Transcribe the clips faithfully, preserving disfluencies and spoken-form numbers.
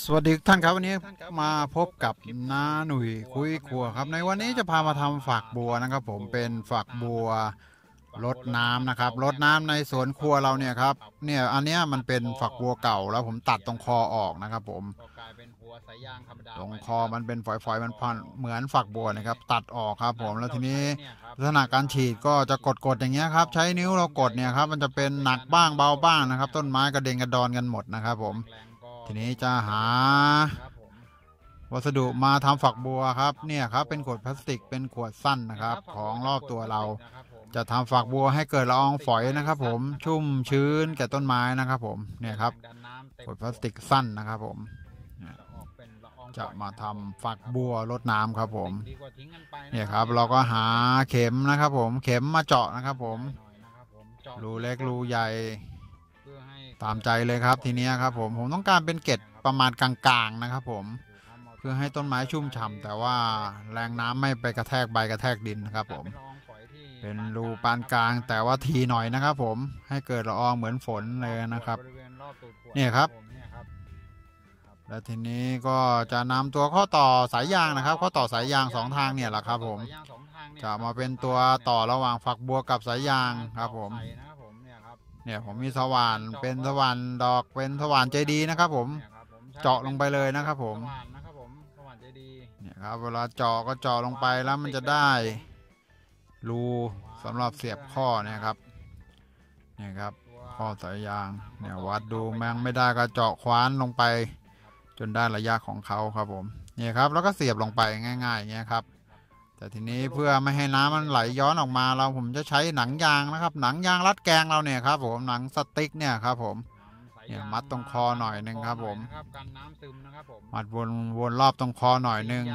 สวัสดีท่านครับวันนี้มาพบกับน้าหนุ่ยคุยครัวครับในวันนี้จะพามาทำฝักบัวนะครับผมเป็นฝักบัวรดน้ำนะครับรดน้ำในสวนครัวเราเนี่ยครับเนี่ยอันเนี้ยมันเป็นฝักบัวเก่าแล้วผมตัดตรงคอออกนะครับผมตรงคอมันเป็นฝอยๆมันพันเหมือนฝักบัวนะครับตัดออกครับผมแล้วทีนี้ลักษณะการฉีดก็จะกดๆอย่างเงี้ยครับใช้นิ้วเรากดเนี่ยครับมันจะเป็นหนักบ้างเบาบ้างนะครับต้นไม้กระเด็นกระดอนกันหมดนะครับผมทีนี้จะหาวัสดุมาทำฝักบัวครับเนี่ยครับเป็นขวดพลาสติกเป็นขวดสั้นนะครับของรอบตัวเราจะทำฝักบัวให้เกิดละอองฝอยนะครับผมชุ่มชื้นแก่ต้นไม้นะครับผมเนี่ยครับขวดพลาสติกสั้นนะครับผมจะมาทำฝักบัวรดน้ำครับผมเนี่ยครับเราก็หาเข็มนะครับผมเข็มมาเจาะนะครับผมรูเล็กรูใหญ่ตามใจเลยครับทีนี้ครับผมผมต้องการเป็นเกล็ดประมาณกลางๆนะครับผมเพื่อให้ต้นไม้ชุ่มฉ่ำแต่ว่าแรงน้ำไม่ไปกระแทกใบกระแทกดินนะครับผมเป็นรูปานกลางแต่ว่าทีหน่อยนะครับผมให้เกิดละอองเหมือนฝนเลยนะครับเนี่ยครับแล้วทีนี้ก็จะนำตัวข้อต่อสายยางนะครับข้อต่อสายยางสองทางเนี่ยแหละครับผมจะมาเป็นตัวต่อระหว่างฝักบัวกับสายยางครับผมเนี่ยผมมีสว่านเป็นสว่านดอกเป็นสว่านใจดีนะครับผมเจาะลงไปเลยนะครับผมเนี่ยครับเวลาเจาะก็เจาะลงไปแล้วมันจะได้รูสำหรับเสียบข้อเนี่ยครับเนี่ยครับข้อสายยางเนี่ยวัดดูแมงไม่ได้ก็เจาะคว้านลงไปจนได้ระยะของเขาครับผมเนี่ยครับแล้วก็เสียบลงไปง่ายๆอย่างเงี้ยครับแต่ทีนี้เพื่อไม่ให้น้ำมันไหลย้อนออกมาเราผมจะใช้หนังยางนะครับหนังยางรัดแกงเราเนี่ยครับผมหนังสติ๊กเนี่ยครับผมเนี่ยมัดตรงคอหน่อยนึงครับผมมัดวนวนรอบตรงคอหน่อยนึง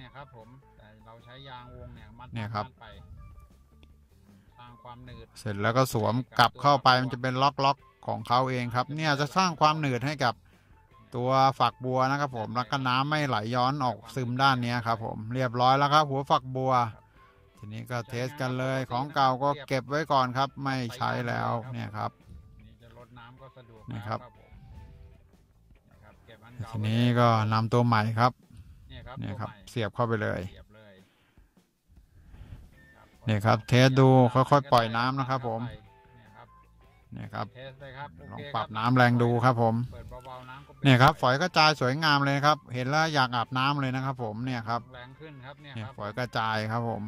เนี่ยครับเสร็จแล้วก็สวมกลับเข้าไปมันจะเป็นล็อกล็อกของเขาเองครับเนี่ยจะสร้างความหนืดให้กับตัวฝักบัวนะครับผมแล้วก็น้ำไม่ไหลย้อนออกซึมด้านนี้ครับผมเรียบร้อยแล้วครับหัวฝักบัวทีนี้ก็เทสกันเลยของเก่าก็เก็บไว้ก่อนครับไม่ใช้แล้วเนี่ยครับนี่ครับทีนี้ก็นำตัวใหม่ครับเนี่ยครับเสียบเข้าไปเลยเนี่ยครับเทสดูค่อยๆปล่อยน้ำนะครับผมเนี่ยครับลองปรับน้ำแรงดูครับผมเนี่ยครับฝอยกระจายสวยงามเลยครับเห็นแล้วอยากอาบน้ำเลยนะครับผมเนี่ยครับเนี่ยฝอยกระจายครับผม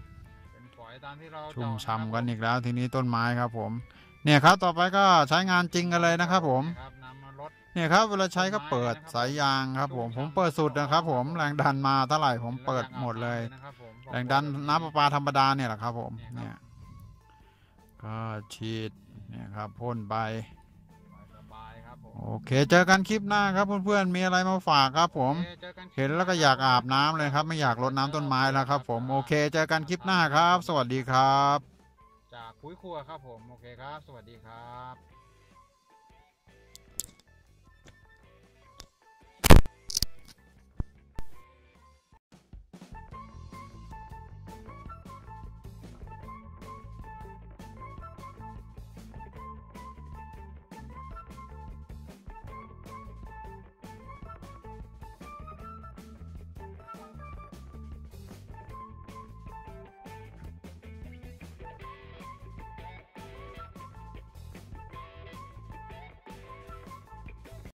ชุ่มฉ่ำกันอีกแล้วทีนี้ต้นไม้ครับผมเนี่ยครับต่อไปก็ใช้งานจริงกันเลยนะครับผมเนี่ยครับเวลาใช้ก็เปิดสายยางครับผมผมเปิดสุดนะครับผมแรงดันมาเท่าไหร่ผมเปิดหมดเลยแรงดันน้ำประปาธรรมดาเนี่ยแหละครับผมเนี่ยก็ฉีดเนี่ยครับพ่นไปโอเคเจอกันคลิปหน้าครับเพื่อนๆมีอะไรมาฝากครับผมเห็นแล้วก็อยากอาบน้ำเลยครับไม่อยากรดน้ำต้นไม้แล้วครับผมโอเคเจอกันคลิปหน้าครับสวัสดีครับจากคุยครัวครับผมโอเคครับสวัสดีครับ